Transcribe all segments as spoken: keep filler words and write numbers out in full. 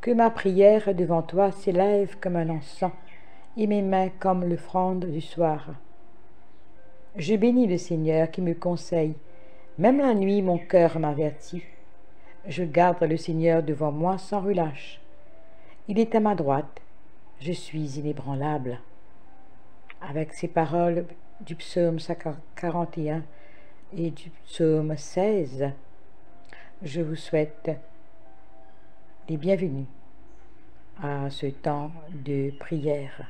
Que ma prière devant toi s'élève comme un encens, et mes mains comme l'offrande du soir. Je bénis le Seigneur qui me conseille. Même la nuit, mon cœur m'avertit. Je garde le Seigneur devant moi sans relâche. Il est à ma droite. Je suis inébranlable. Avec ces paroles du psaume quarante et un et du psaume seize, je vous souhaite les bienvenus à ce temps de prière.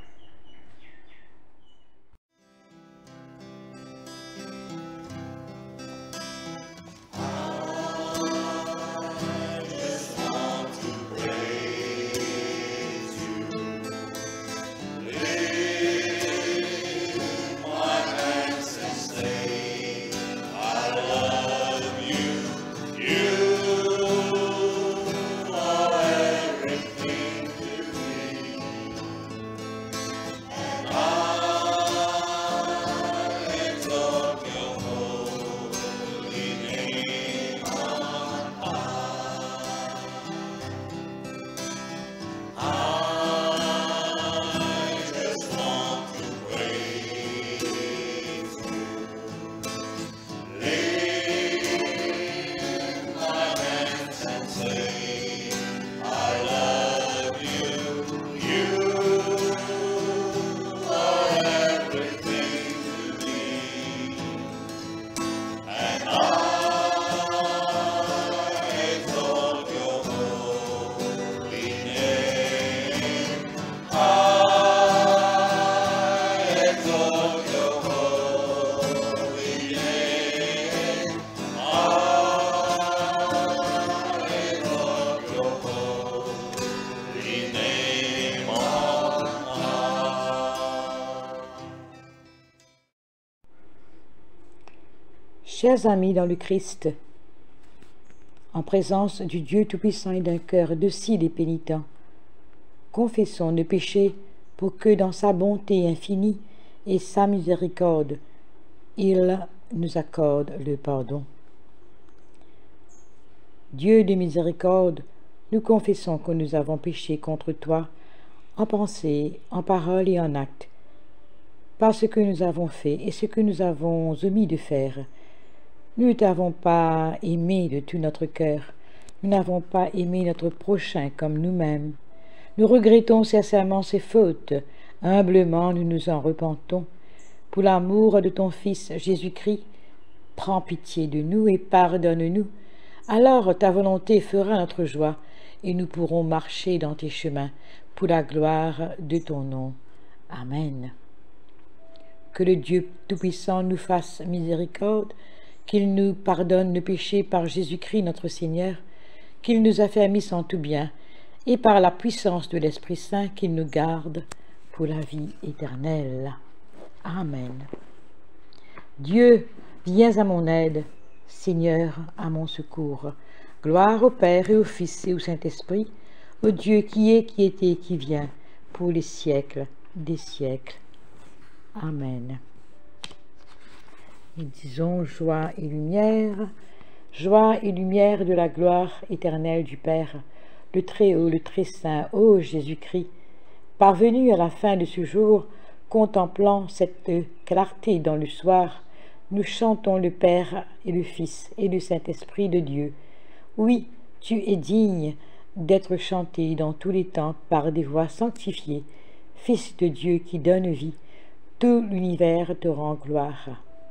Chers amis dans le Christ, en présence du Dieu Tout-Puissant et d'un cœur docile et pénitent, confessons nos péchés pour que dans sa bonté infinie et sa miséricorde, il nous accorde le pardon. Dieu de miséricorde, nous confessons que nous avons péché contre toi en pensée, en parole et en acte, par ce que nous avons fait et ce que nous avons omis de faire. Nous ne t'avons pas aimé de tout notre cœur. Nous n'avons pas aimé notre prochain comme nous-mêmes. Nous regrettons sincèrement ces fautes. Humblement, nous nous en repentons. Pour l'amour de ton Fils Jésus-Christ, prends pitié de nous et pardonne-nous. Alors ta volonté fera notre joie et nous pourrons marcher dans tes chemins pour la gloire de ton nom. Amen. Que le Dieu Tout-Puissant nous fasse miséricorde, qu'il nous pardonne nos péchés par Jésus-Christ notre Seigneur, qu'il nous affermisse en tout bien, et par la puissance de l'Esprit Saint, qu'il nous garde pour la vie éternelle. Amen. Dieu, viens à mon aide, Seigneur, à mon secours. Gloire au Père et au Fils et au Saint-Esprit, au Dieu qui est, qui était et qui vient, pour les siècles des siècles. Amen. Nous disons joie et lumière, joie et lumière de la gloire éternelle du Père, le Très-Haut, le Très-Saint, ô Jésus-Christ, parvenu à la fin de ce jour, contemplant cette clarté dans le soir, nous chantons le Père et le Fils et le Saint-Esprit de Dieu. Oui, tu es digne d'être chanté dans tous les temps par des voix sanctifiées, Fils de Dieu qui donne vie, tout l'univers te rend gloire.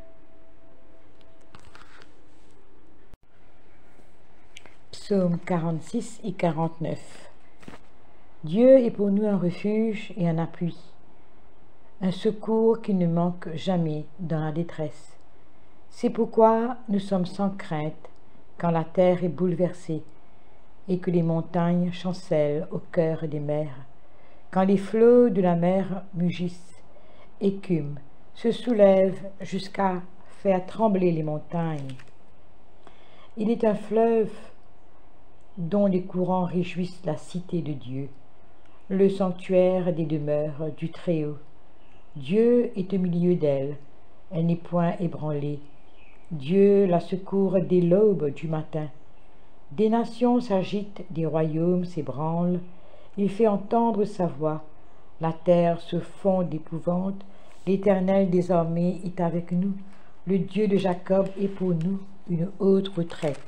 Psaume quarante-six et quarante-neuf. Dieu est pour nous un refuge et un appui, un secours qui ne manque jamais dans la détresse. C'est pourquoi nous sommes sans crainte quand la terre est bouleversée et que les montagnes chancellent au cœur des mers, quand les flots de la mer mugissent, écument, se soulèvent jusqu'à faire trembler les montagnes. Il est un fleuve dont les courants réjouissent la cité de Dieu, le sanctuaire des demeures du Très-Haut. Dieu est au milieu d'elle, elle n'est point ébranlée. Dieu la secourt dès l'aube du matin. Des nations s'agitent, des royaumes s'ébranlent, Il fait entendre sa voix. La terre se fond d'épouvante. L'Éternel désormais est avec nous. Le Dieu de Jacob est pour nous une haute retraite.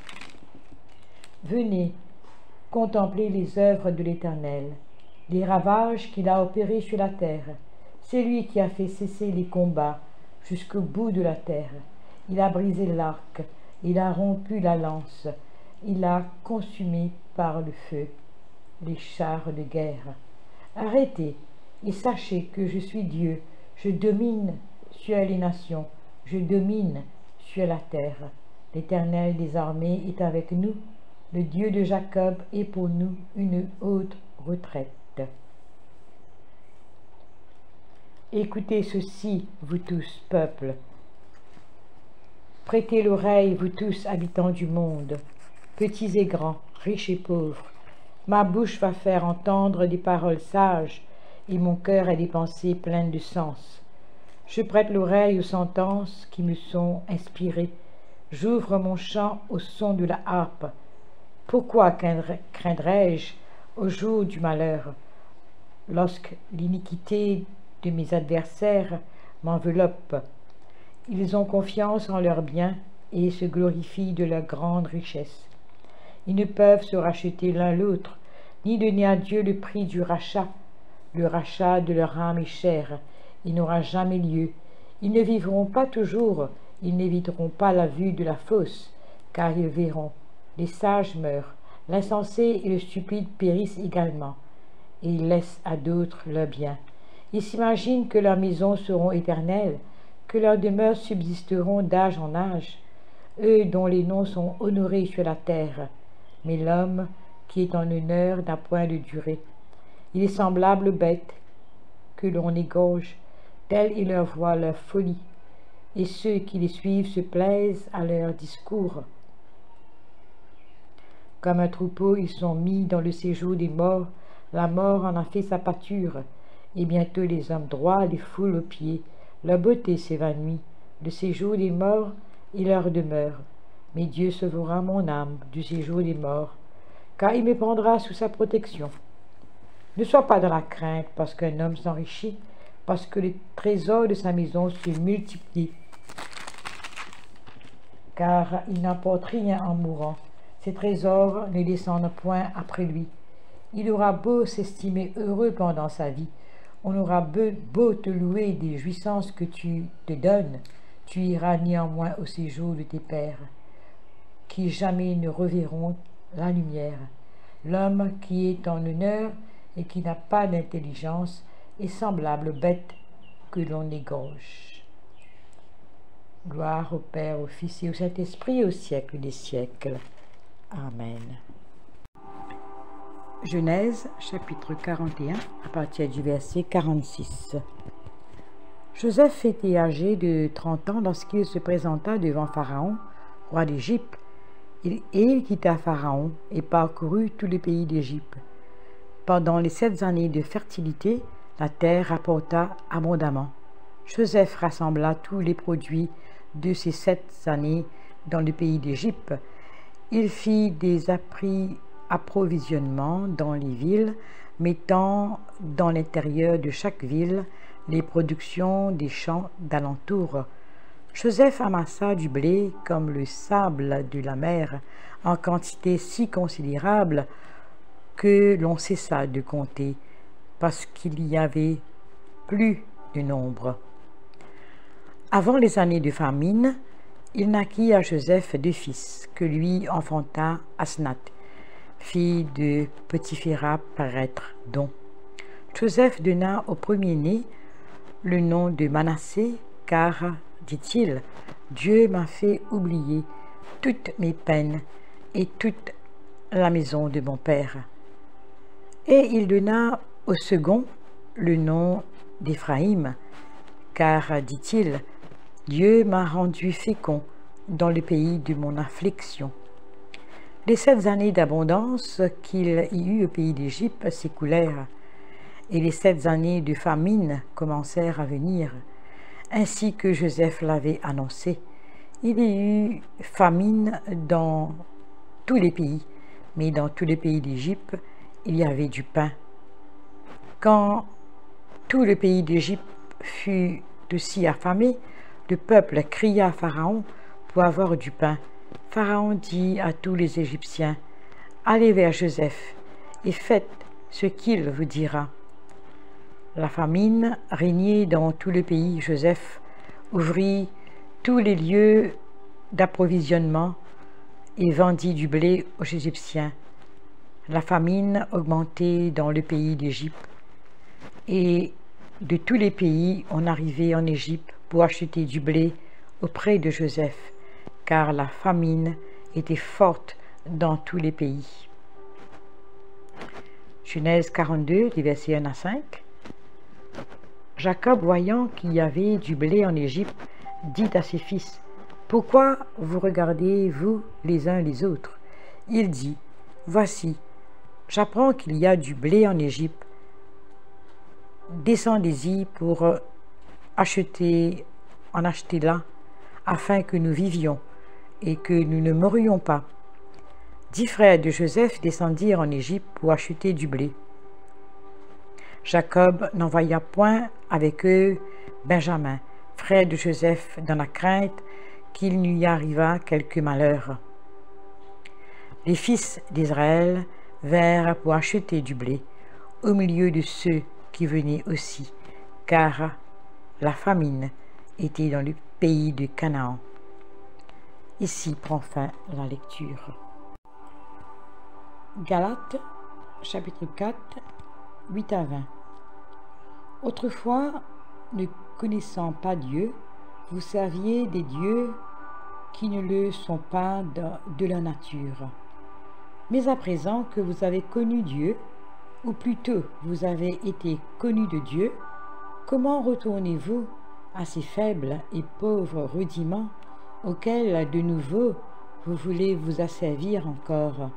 Venez, contempler les œuvres de l'Éternel, les ravages qu'il a opérés sur la terre. C'est lui qui a fait cesser les combats jusqu'au bout de la terre. Il a brisé l'arc, il a rompu la lance, il a consumé par le feu les chars de guerre. Arrêtez et sachez que je suis Dieu, je domine sur les nations, je domine sur la terre. L'Éternel des armées est avec nous, le Dieu de Jacob est pour nous une haute retraite. Écoutez ceci, vous tous, peuple. Prêtez l'oreille, vous tous, habitants du monde, petits et grands, riches et pauvres. Ma bouche va faire entendre des paroles sages, et mon cœur a des pensées pleines de sens. Je prête l'oreille aux sentences qui me sont inspirées. J'ouvre mon chant au son de la harpe. Pourquoi craindrais-je au jour du malheur, lorsque l'iniquité de mes adversaires m'enveloppe? Ils ont confiance en leurs biens et se glorifient de leur grande richesse. Ils ne peuvent se racheter l'un l'autre, ni donner à Dieu le prix du rachat. Le rachat de leur âme est cher, il n'aura jamais lieu. Ils ne vivront pas toujours, ils n'éviteront pas la vue de la fosse, car ils verront. Les sages meurent, l'insensé et le stupide périssent également, et ils laissent à d'autres leurs biens. Ils s'imaginent que leurs maisons seront éternelles, que leurs demeures subsisteront d'âge en âge, eux dont les noms sont honorés sur la terre. Mais l'homme qui est en honneur n'a point de durée. Il est semblable aux bêtes que l'on égorge, telle est leur voix, leur folie, et ceux qui les suivent se plaisent à leur discours. Comme un troupeau, ils sont mis dans le séjour des morts, la mort en a fait sa pâture, et bientôt les hommes droits les foulent aux pieds, leur beauté s'évanouit, le séjour des morts est leur demeure. Mais Dieu sauvera mon âme du séjour des morts, car il me prendra sous sa protection. Ne sois pas dans la crainte parce qu'un homme s'enrichit, parce que les trésors de sa maison se multiplient, car il n'emporte rien en mourant. Ses trésors ne descendent point après lui. Il aura beau s'estimer heureux pendant sa vie, on aura beau, beau te louer des jouissances que tu te donnes, tu iras néanmoins au séjour de tes pères, qui jamais ne reverront la lumière. L'homme qui est en honneur et qui n'a pas d'intelligence est semblable aux bêtes que l'on égorge. Gloire au Père, au Fils et au Saint-Esprit, au siècle des siècles. Amen. Genèse, chapitre quarante et un, à partir du verset quarante-six. Joseph était âgé de trente ans lorsqu'il se présenta devant Pharaon, roi d'Égypte, et il quitta Pharaon et parcourut tout le pays d'Égypte. Pendant les sept années de fertilité, la terre rapporta abondamment. Joseph rassembla tous les produits de ces sept années dans le pays d'Égypte. Il fit des appris approvisionnement dans les villes, mettant dans l'intérieur de chaque ville les productions des champs d'alentour. Joseph amassa du blé comme le sable de la mer, en quantité si considérable que l'on cessa de compter, parce qu'il y avait plus de nombre. Avant les années de famine, il naquit à Joseph deux fils, que lui enfanta Asnath, fille de Potiphéra, prêtre don. Joseph donna au premier-né le nom de Manassé, car, dit-il, Dieu m'a fait oublier toutes mes peines et toute la maison de mon père. Et il donna au second le nom d'Éphraïm, car, dit-il, Dieu m'a rendu fécond dans le pays de mon affliction. Les sept années d'abondance qu'il y eut au pays d'Égypte s'écoulèrent, et les sept années de famine commencèrent à venir, ainsi que Joseph l'avait annoncé. Il y eut famine dans tous les pays, mais dans tous les pays d'Égypte, il y avait du pain. Quand tout le pays d'Égypte fut aussi affamé, le peuple cria à Pharaon pour avoir du pain. Pharaon dit à tous les Égyptiens, « Allez vers Joseph et faites ce qu'il vous dira. » La famine régnait dans tout le pays. Joseph ouvrit tous les lieux d'approvisionnement et vendit du blé aux Égyptiens. La famine augmentait dans le pays d'Égypte et de tous les pays on arrivait en Égypte pour acheter du blé auprès de Joseph, car la famine était forte dans tous les pays. Genèse quarante-deux, des versets un à cinq. Jacob, voyant qu'il y avait du blé en Égypte, dit à ses fils, « Pourquoi vous regardez-vous les uns les autres ?» Il dit, « Voici, j'apprends qu'il y a du blé en Égypte. Descendez-y pour acheter, en acheter là, afin que nous vivions et que nous ne mourions pas. » Dix frères de Joseph descendirent en Égypte pour acheter du blé. Jacob n'envoya point avec eux Benjamin, frère de Joseph, dans la crainte qu'il lui arrivât quelque malheur. Les fils d'Israël vinrent pour acheter du blé au milieu de ceux qui venaient aussi, car la famine était dans le pays de Canaan. Ici prend fin la lecture. Galates, chapitre quatre, huit à vingt. Autrefois, ne connaissant pas Dieu, vous serviez des dieux qui ne le sont pas de, de la nature. Mais à présent que vous avez connu Dieu, ou plutôt vous avez été connus de Dieu, comment retournez-vous à ces faibles et pauvres rudiments auxquels de nouveau vous voulez vous asservir encore?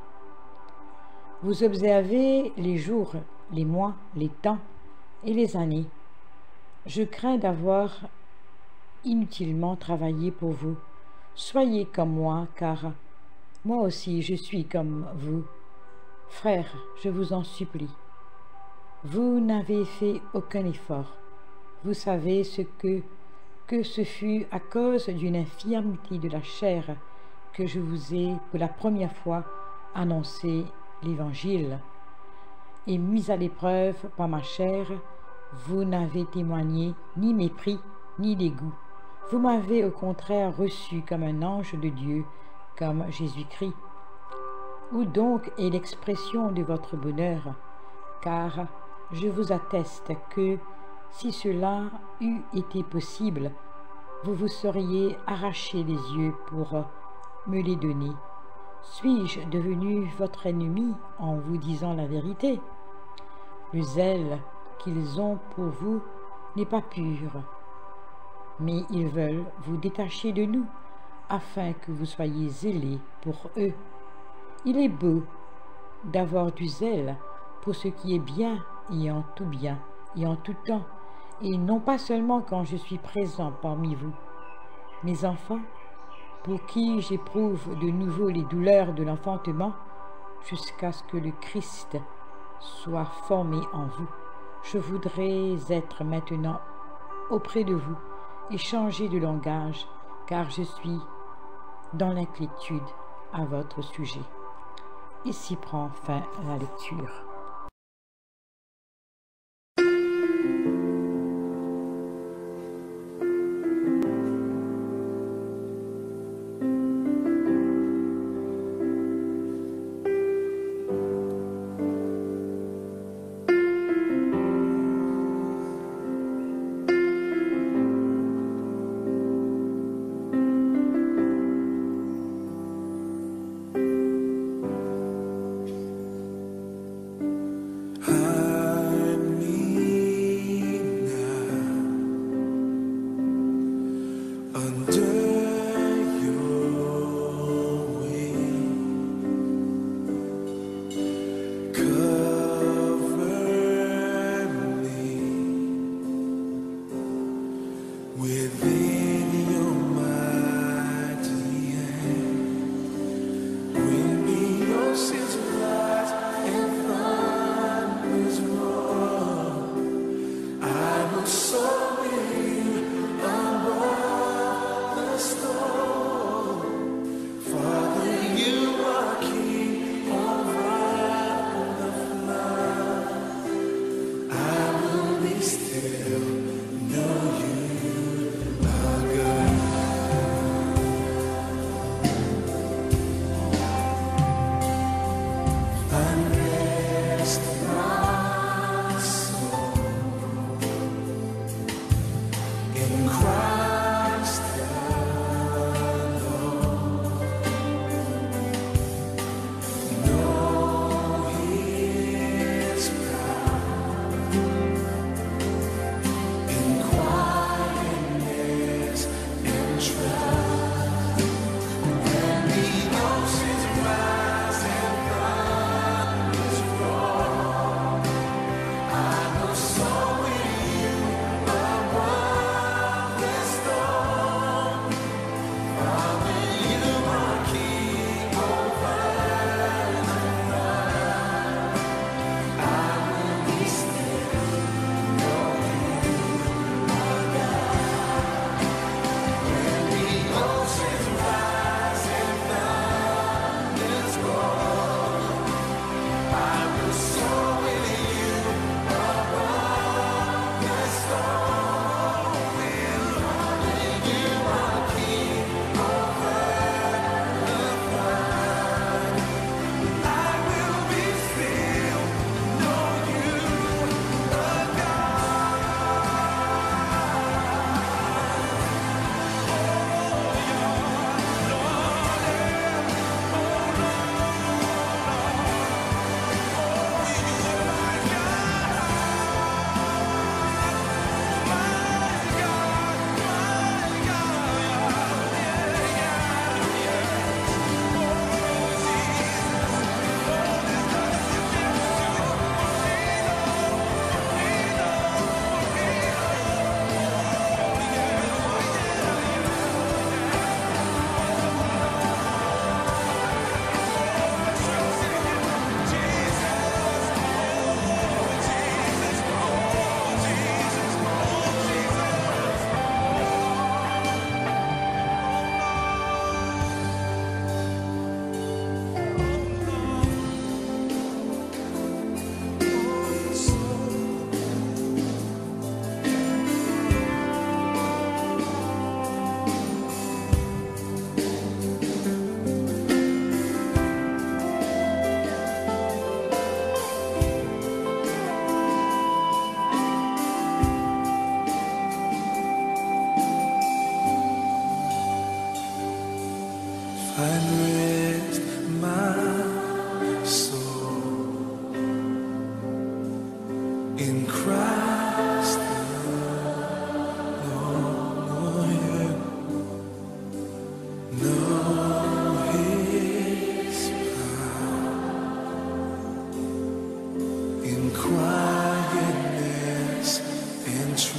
Vous observez les jours, les mois, les temps et les années. Je crains d'avoir inutilement travaillé pour vous. Soyez comme moi, car moi aussi je suis comme vous. Frères, je vous en supplie. Vous n'avez fait aucun effort. Vous savez ce que, que ce fut à cause d'une infirmité de la chair que je vous ai pour la première fois annoncé l'Évangile. Et mis à l'épreuve par ma chair, vous n'avez témoigné ni mépris ni dégoût. Vous m'avez au contraire reçu comme un ange de Dieu, comme Jésus-Christ. Où donc est l'expression de votre bonheur? Car je vous atteste que, si cela eût été possible, vous vous seriez arraché les yeux pour me les donner. Suis-je devenu votre ennemi en vous disant la vérité? Le zèle qu'ils ont pour vous n'est pas pur, mais ils veulent vous détacher de nous, afin que vous soyez zélés pour eux. Il est beau d'avoir du zèle pour ce qui est bien et en tout bien et en tout temps, et non pas seulement quand je suis présent parmi vous. Mes enfants, pour qui j'éprouve de nouveau les douleurs de l'enfantement, jusqu'à ce que le Christ soit formé en vous. Je voudrais être maintenant auprès de vous et changer de langage, car je suis dans l'inquiétude à votre sujet. Ici prend fin la lecture.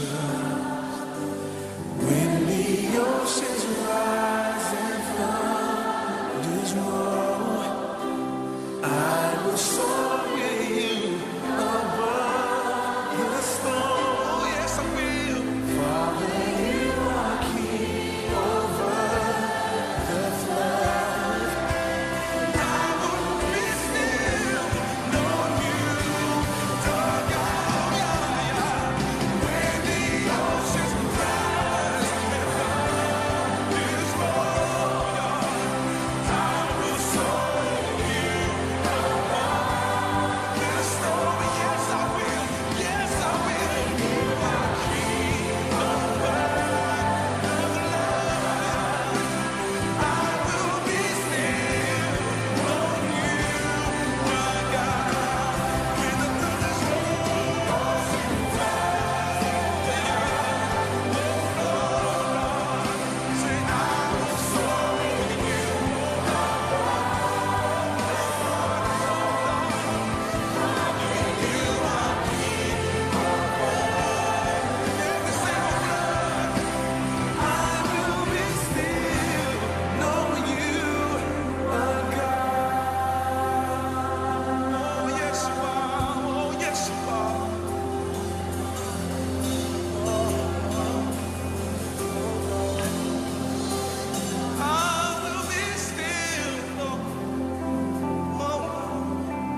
When the oceans rise and thunders roll, I will soar with you above the storm. Oh, yes, I will. Father, you are king over the flood. I will be still, know you are God. When the oceans rise and thunders roll, I will soar with you above the storm. Yes, I will. Yes, I will. You are king over the flood. I will be still, know you are God. When the thunders roll, say, I will soar with you. You are king over every single flood. I will be still, know you are God. Oh, yes, you are. Oh, yes, you are. I will be still. Oh, oh.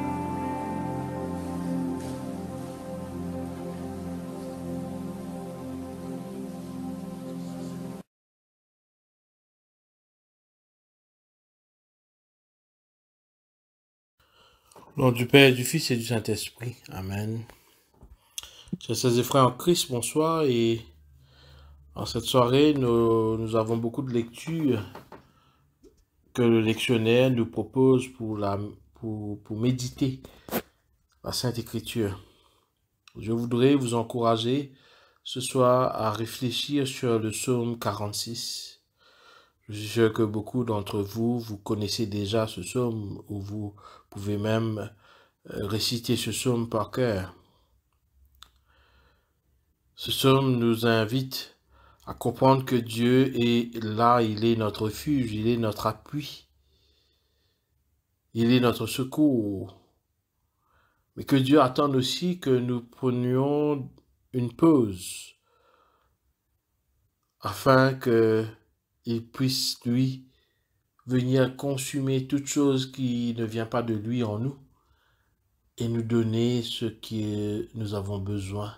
Au nom du Père, du Fils et du Saint-Esprit. Amen. Chers sœurs et frères en Christ, bonsoir. Et en cette soirée, nous, nous avons beaucoup de lectures que le lectionnaire nous propose pour, la, pour, pour méditer la Sainte Écriture. Je voudrais vous encourager ce soir à réfléchir sur le psaume quarante-six. Je suis sûr que beaucoup d'entre vous, vous connaissez déjà ce psaume, ou vous pouvez même euh, réciter ce psaume par cœur. Ce psaume nous invite à comprendre que Dieu est là, il est notre refuge, il est notre appui, il est notre secours. Mais que Dieu attend aussi que nous prenions une pause afin qu'il puisse, lui, venir consumer toute chose qui ne vient pas de lui en nous et nous donner ce que nous avons besoin.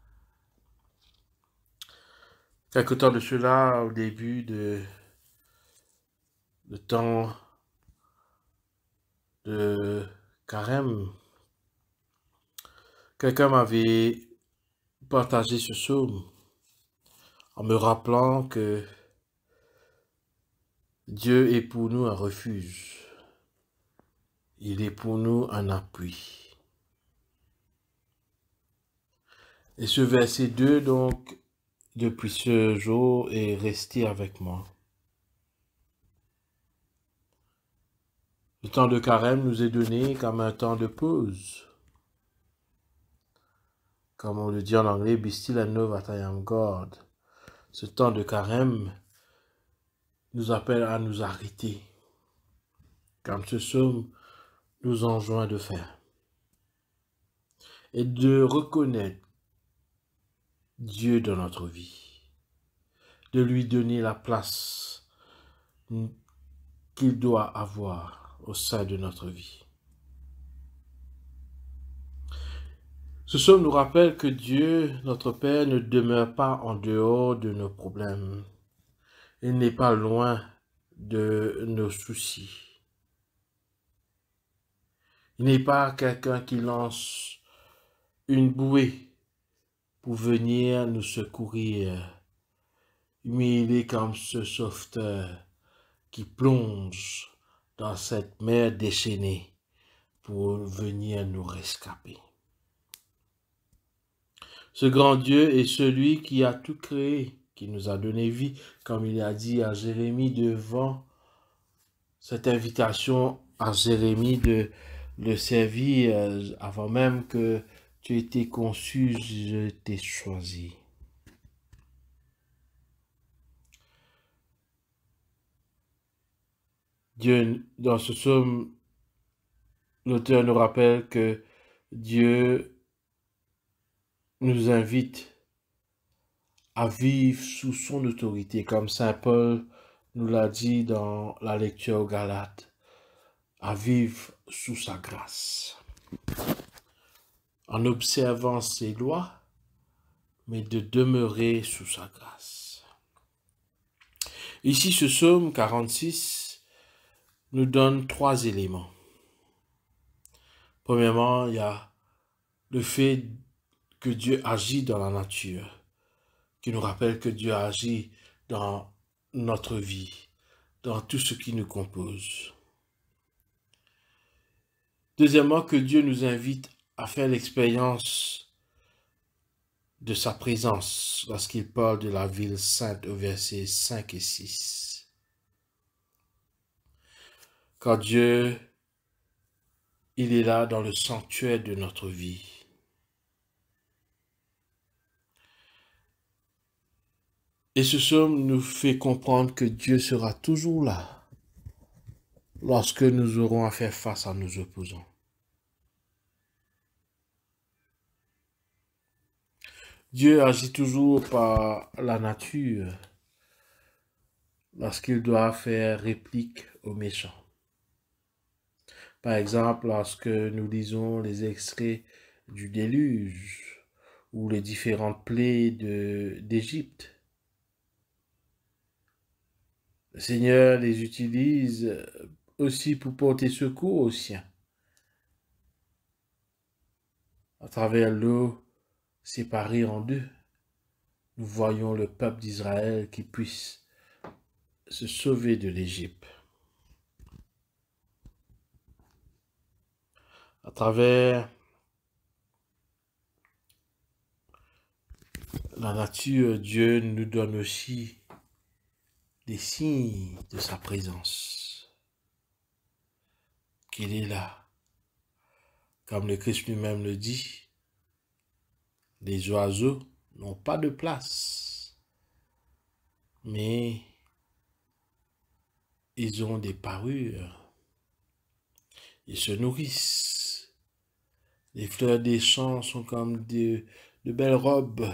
Quelque temps de cela, au début de, de temps de carême, quelqu'un m'avait partagé ce psaume en me rappelant que Dieu est pour nous un refuge. Il est pour nous un appui. Et ce verset deux, donc, depuis ce jour, est resté avec moi. Le temps de carême nous est donné comme un temps de pause. Comme on le dit en anglais, be still and know that I am God. Ce temps de carême nous appelle à nous arrêter, comme ce psaume nous enjoint de faire, et de reconnaître Dieu dans notre vie, de lui donner la place qu'il doit avoir au sein de notre vie. Ce psaume nous rappelle que Dieu, notre Père, ne demeure pas en dehors de nos problèmes. Il n'est pas loin de nos soucis. Il n'est pas quelqu'un qui lance une bouée pour venir nous secourir, mais il est comme ce sauveteur qui plonge dans cette mer déchaînée pour venir nous rescaper. Ce grand Dieu est celui qui a tout créé, qui nous a donné vie, comme il a dit à Jérémie devant cette invitation à Jérémie de le servir avant même que tu aies été conçu, je t'ai choisi. Dieu, dans ce psaume, l'auteur nous rappelle que Dieu nous invite à vivre sous son autorité, comme saint Paul nous l'a dit dans la lecture aux Galates, à vivre sous sa grâce, en observant ses lois, mais de demeurer sous sa grâce. Ici, ce psaume quarante-six nous donne trois éléments. Premièrement, il y a le fait que Dieu agit dans la nature, qui nous rappelle que Dieu agit dans notre vie, dans tout ce qui nous compose. Deuxièmement, que Dieu nous invite à faire l'expérience de sa présence lorsqu'il parle de la ville sainte au verset cinq et six. Quand Dieu, il est là dans le sanctuaire de notre vie. Et ce psaume nous fait comprendre que Dieu sera toujours là lorsque nous aurons à faire face à nos opposants. Dieu agit toujours par la nature lorsqu'il doit faire réplique aux méchants. Par exemple, lorsque nous lisons les extraits du déluge ou les différentes plaies de- d'Égypte, le Seigneur les utilise aussi pour porter secours aux siens. À travers l'eau séparée en deux, nous voyons le peuple d'Israël qui puisse se sauver de l'Égypte. À travers la nature, Dieu nous donne aussi des signes de sa présence, qu'il est là. Comme le Christ lui-même le dit, les oiseaux n'ont pas de place, mais ils ont des parures, ils se nourrissent. Les fleurs des champs sont comme de, de belles robes.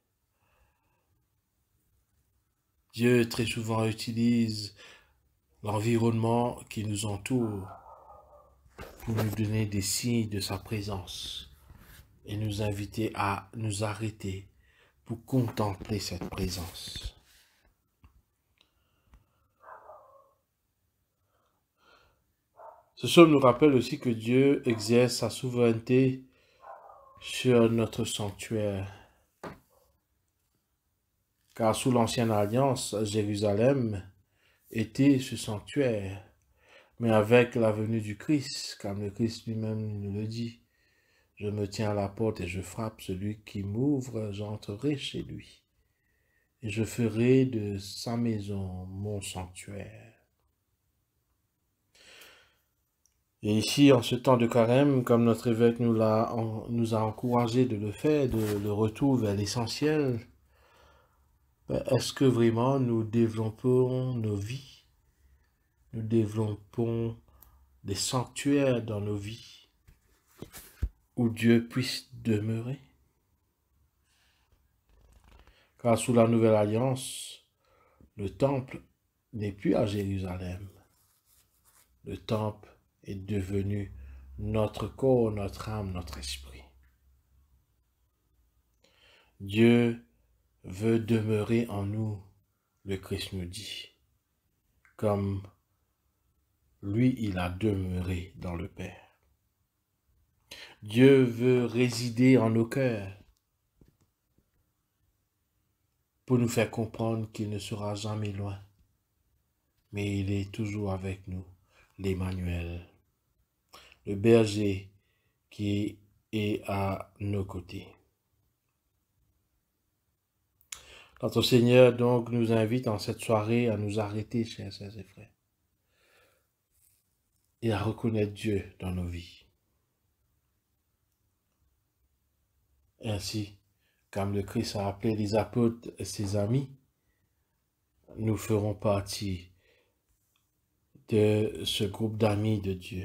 Dieu très souvent utilise l'environnement qui nous entoure pour nous donner des signes de sa présence et nous inviter à nous arrêter pour contempler cette présence. Ce psaume nous rappelle aussi que Dieu exerce sa souveraineté sur notre sanctuaire. Car sous l'Ancienne Alliance, Jérusalem était ce sanctuaire. Mais avec la venue du Christ, comme le Christ lui-même nous le dit, je me tiens à la porte et je frappe, celui qui m'ouvre, j'entrerai chez lui. Et je ferai de sa maison mon sanctuaire. Et ici, en ce temps de carême, comme notre évêque nous, l'a, nous a encouragé de le faire, de le retour vers l'essentiel, ben, est-ce que vraiment nous développons nos vies? Nous développons des sanctuaires dans nos vies où Dieu puisse demeurer? Car sous la nouvelle alliance, le temple n'est plus à Jérusalem. Le temple est devenu notre corps, notre âme, notre esprit. Dieu veut demeurer en nous, le Christ nous dit, comme lui, il a demeuré dans le Père. Dieu veut résider en nos cœurs pour nous faire comprendre qu'il ne sera jamais loin, mais il est toujours avec nous, l'Emmanuel, le berger qui est à nos côtés. Notre Seigneur donc nous invite en cette soirée à nous arrêter, chers sœurs et frères, et à reconnaître Dieu dans nos vies. Ainsi, comme le Christ a appelé les apôtres ses amis, nous ferons partie de ce groupe d'amis de Dieu.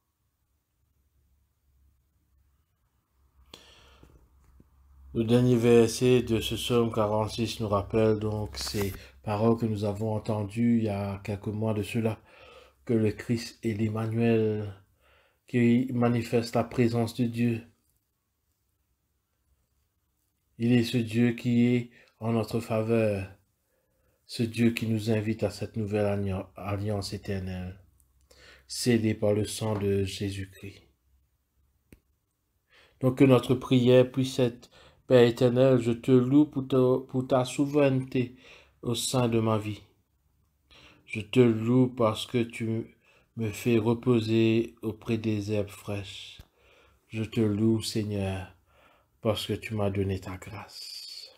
Le dernier verset de ce psaume quarante-six nous rappelle donc ces paroles que nous avons entendues il y a quelques mois de cela, que le Christ est l'Emmanuel qui manifeste la présence de Dieu. Il est ce Dieu qui est en notre faveur, ce Dieu qui nous invite à cette nouvelle alliance éternelle, scellée par le sang de Jésus-Christ. Donc que notre prière puisse être: Père éternel, je te loue pour ta, pour ta souveraineté au sein de ma vie. Je te loue parce que tu me fais reposer auprès des herbes fraîches. Je te loue, Seigneur, parce que tu m'as donné ta grâce.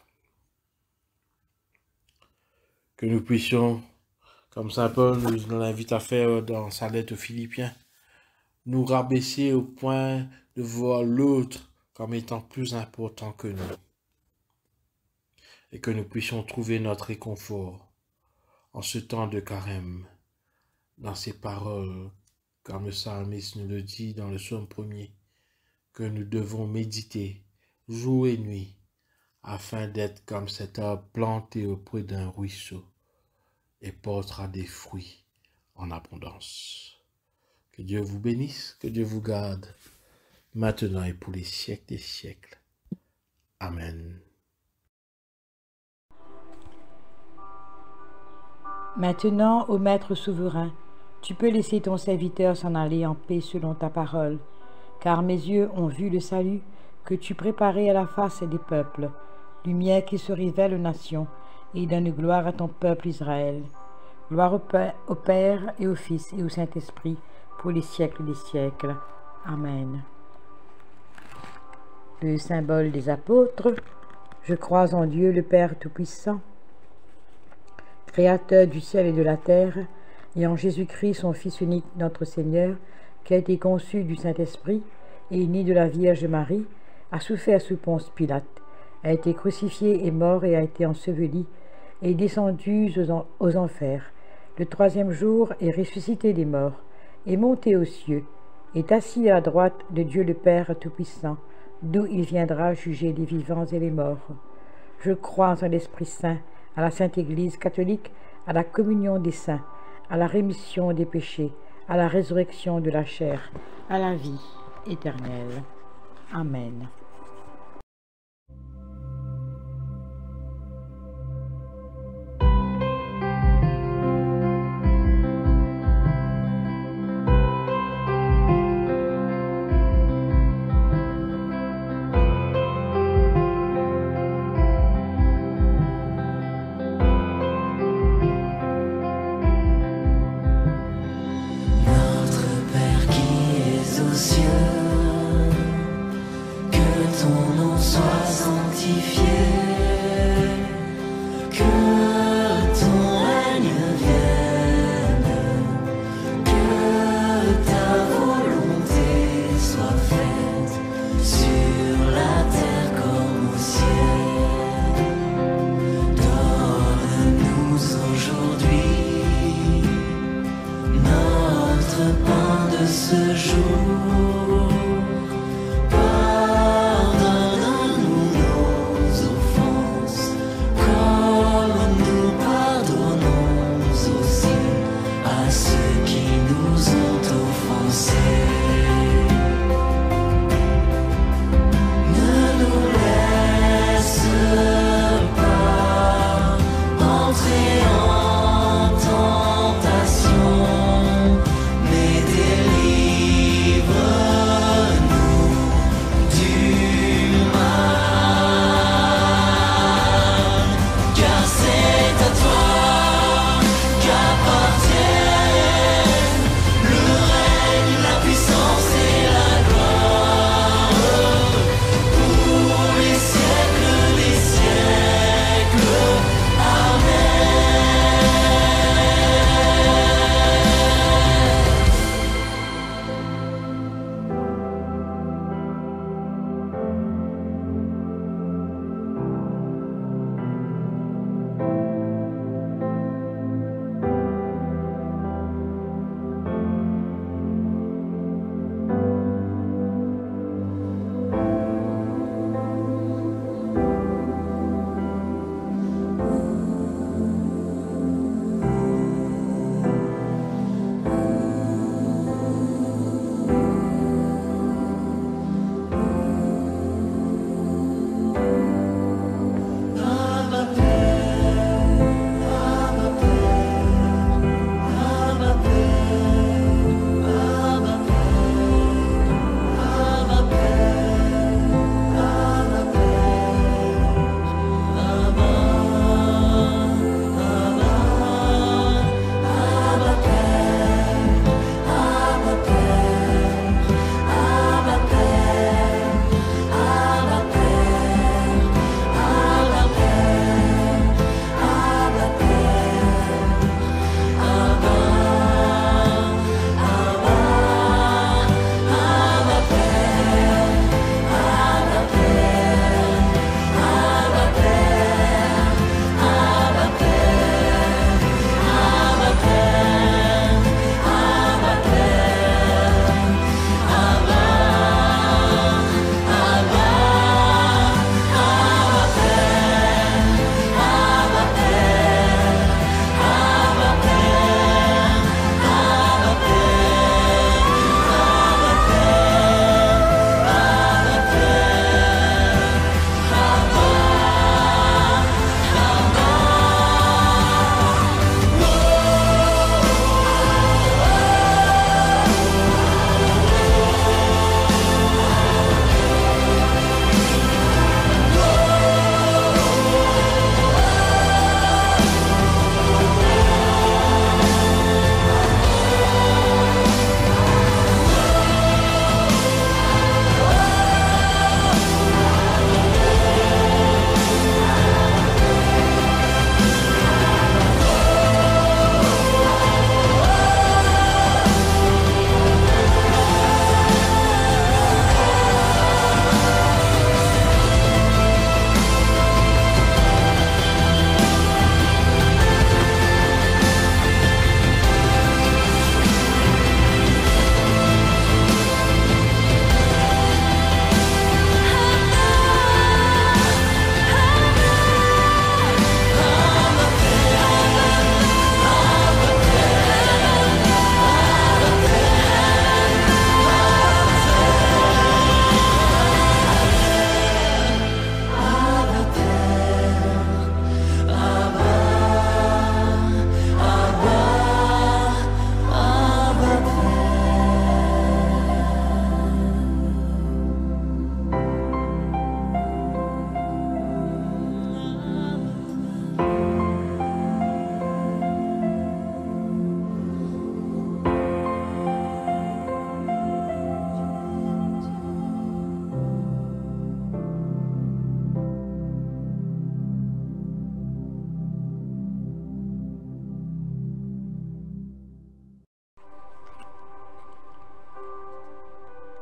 Que nous puissions, comme saint Paul nous l'invite à faire dans sa lettre aux Philippiens, nous rabaisser au point de voir l'autre comme étant plus important que nous. Et que nous puissions trouver notre réconfort en ce temps de carême, dans ces paroles, comme le psalmiste nous le dit dans le psaume premier, que nous devons méditer jour et nuit, afin d'être comme cet arbre planté auprès d'un ruisseau et portera des fruits en abondance. Que Dieu vous bénisse, que Dieu vous garde, maintenant et pour les siècles des siècles. Amen. Maintenant, ô Maître souverain, tu peux laisser ton serviteur s'en aller en paix selon ta parole, car mes yeux ont vu le salut que tu préparais à la face des peuples, lumière qui se révèle aux nations et donne gloire à ton peuple Israël. Gloire au Père, au Père et au Fils et au Saint-Esprit, pour les siècles des siècles. Amen. Le symbole des apôtres. Je crois en Dieu le Père Tout-Puissant, Créateur du ciel et de la terre, et en Jésus-Christ, son Fils unique, notre Seigneur, qui a été conçu du Saint-Esprit et né de la Vierge Marie, a souffert sous Ponce Pilate, a été crucifié et mort et a été enseveli, et est descendu aux, en aux enfers. Le troisième jour est ressuscité des morts, est monté aux cieux, est assis à la droite de Dieu le Père Tout-Puissant, d'où il viendra juger les vivants et les morts. Je crois en l'Esprit Saint, à la Sainte Église catholique, à la communion des saints, à la rémission des péchés, à la résurrection de la chair, à la vie éternelle. Amen. Tentation, mais délivre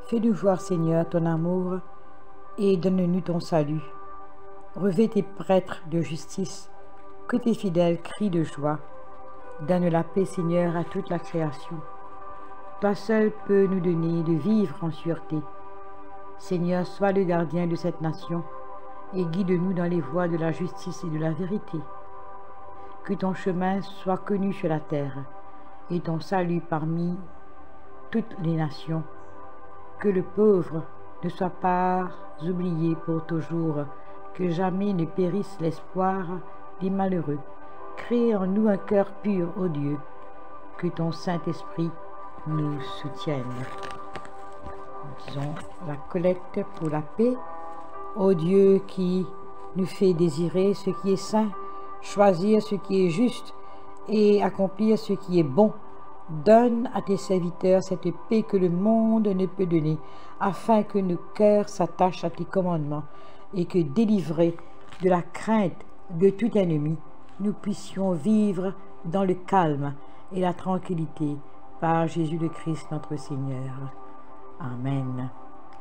Fais-nous voir, Seigneur, ton amour et donne-nous ton salut. Revêt tes prêtres de justice, que tes fidèles crient de joie. Donne la paix, Seigneur, à toute la création. Toi seul peux nous donner de vivre en sûreté. Seigneur, sois le gardien de cette nation et guide-nous dans les voies de la justice et de la vérité. Que ton chemin soit connu sur la terre et ton salut parmi toutes les nations. Que le pauvre ne soit pas oublié pour toujours, que jamais ne périsse l'espoir des malheureux. Crée en nous un cœur pur, ô Dieu, que ton Saint-Esprit nous soutienne. Disons la collecte pour la paix. Ô Dieu qui nous fait désirer ce qui est saint, choisir ce qui est juste et accomplir ce qui est bon, donne à tes serviteurs cette paix que le monde ne peut donner, afin que nos cœurs s'attachent à tes commandements et que, délivrés de la crainte de tout ennemi, nous puissions vivre dans le calme et la tranquillité par Jésus le Christ notre Seigneur. Amen.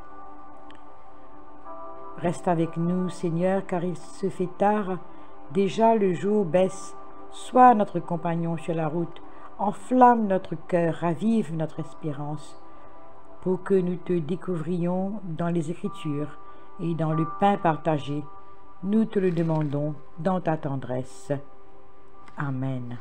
Reste avec nous, Seigneur, car il se fait tard. Déjà le jour baisse. Sois notre compagnon sur la route. Enflamme notre cœur, ravive notre espérance, pour que nous te découvrions dans les Écritures et dans le pain partagé. Nous te le demandons dans ta tendresse. Amen.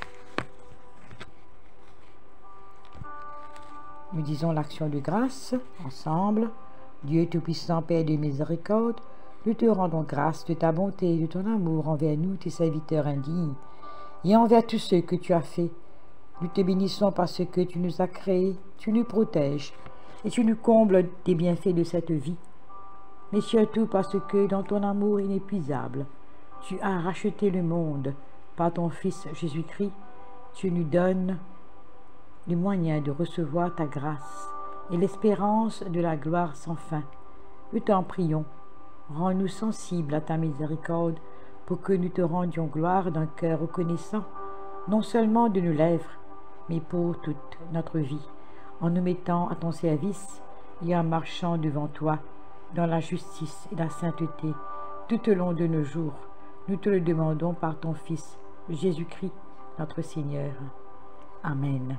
Nous disons l'action de grâce ensemble. Dieu Tout-Puissant, Père de miséricorde, nous te rendons grâce de ta bonté et de ton amour envers nous, tes serviteurs indignes, et envers tous ceux que tu as faits. Nous te bénissons parce que tu nous as créés, tu nous protèges, et tu nous combles des bienfaits de cette vie. Mais surtout parce que dans ton amour inépuisable, tu as racheté le monde par ton Fils Jésus-Christ. Tu nous donnes le moyen de recevoir ta grâce et l'espérance de la gloire sans fin. Nous t'en prions, rends-nous sensibles à ta miséricorde pour que nous te rendions gloire d'un cœur reconnaissant, non seulement de nos lèvres, mais pour toute notre vie, en nous mettant à ton service et en marchant devant toi dans la justice et la sainteté tout au long de nos jours. Nous te le demandons par ton Fils, Jésus-Christ, notre Seigneur. Amen.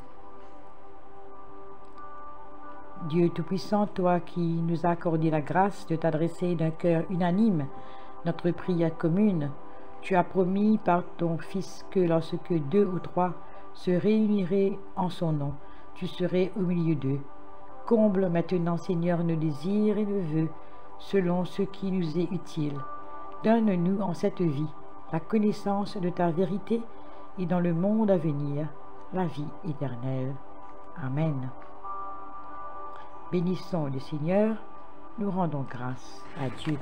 Dieu Tout-Puissant, toi qui nous as accordé la grâce de t'adresser d'un cœur unanime notre prière commune, tu as promis par ton Fils que lorsque deux ou trois se réuniraient en son nom, tu serais au milieu d'eux. Comble maintenant, Seigneur, nos désirs et nos vœux, selon ce qui nous est utile. Donne-nous en cette vie la connaissance de ta vérité et dans le monde à venir, la vie éternelle. Amen. Bénissons le Seigneur, nous rendons grâce à Dieu.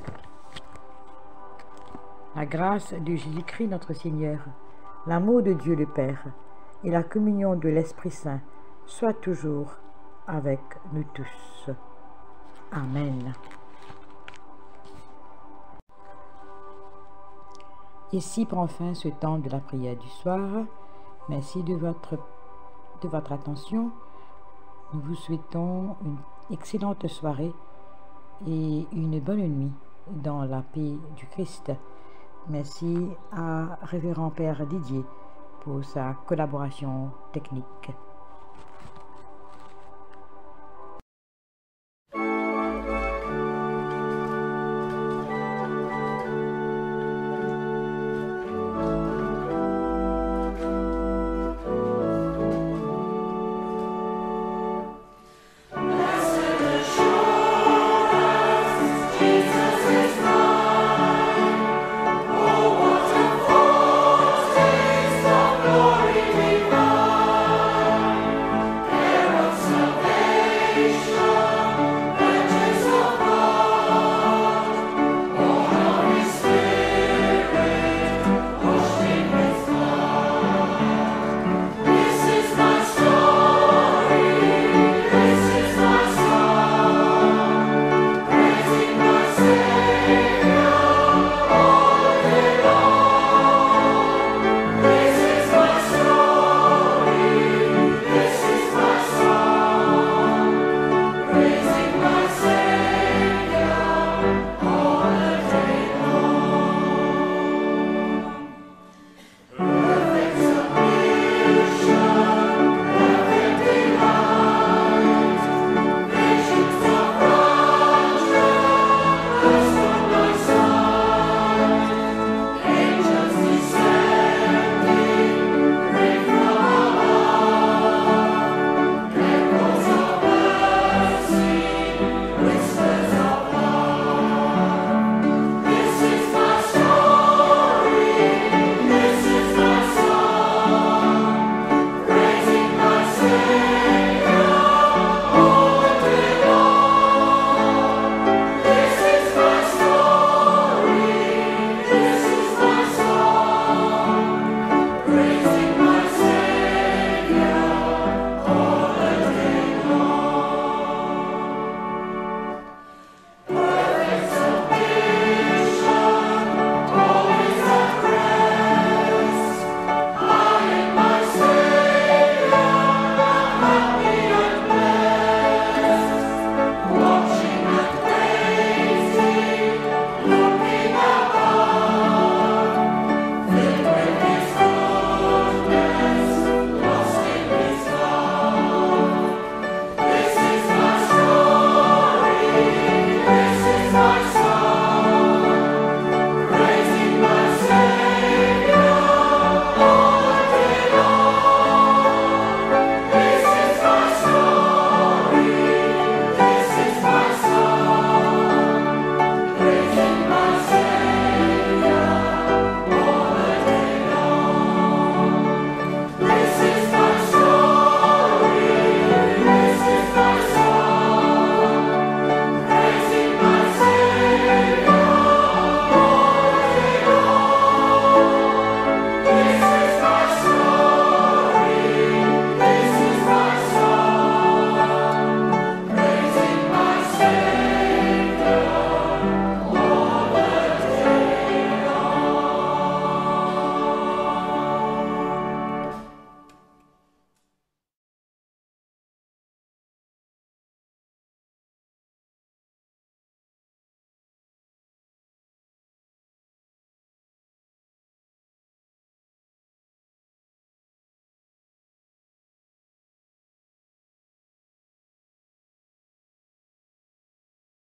La grâce de Jésus-Christ notre Seigneur, l'amour de Dieu le Père et la communion de l'Esprit Saint soient toujours avec nous tous. Amen. Ici prend fin ce temps de la prière du soir. Merci de votre, de votre attention. Nous vous souhaitons une excellente soirée et une bonne nuit dans la paix du Christ. Merci à Révérend Père Didier pour sa collaboration technique.